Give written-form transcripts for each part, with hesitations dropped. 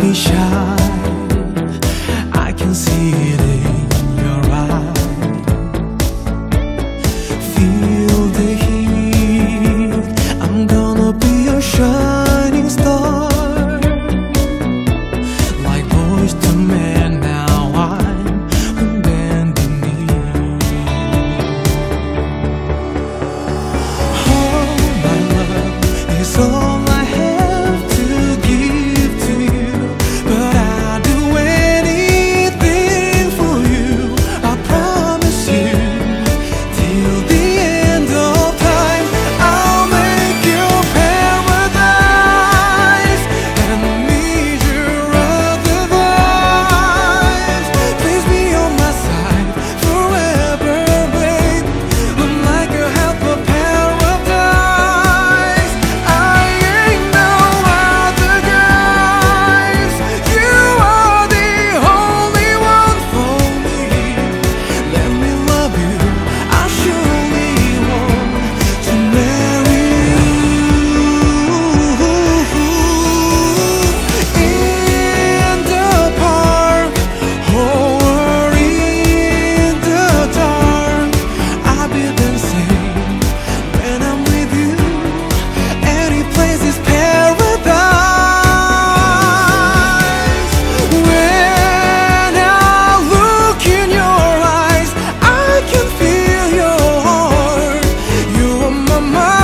me shine. I can see it in your eyes. Feel the heat. I'm gonna be your shining star. Like Boyz II Men, now I'm bending knee. Oh, my love is all I have to give to you, but I'd do anything for you. I promise you, till the end of time, I'll make your paradise and measure of the vibes. Please be on my side forever, babe. I'm like a half of paradise. I ain't no other guys. You are the only one for me. Let me love you. I surely want to marry you. In the park or in the dark, I'll be dancing when I'm with you. Any place is paradise. When I look in your eyes, I can feel your heart. You are my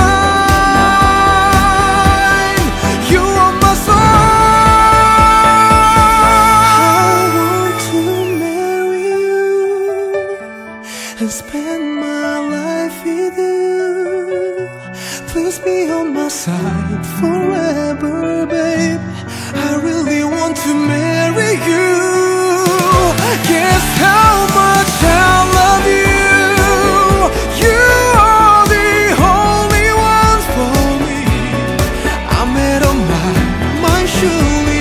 mind. You are my soul. I want to marry you and spend my life with you. Please be on my side forever, babe. I really want to marry you. Guess how much I love you. You are the only one for me. I made up my mind surely.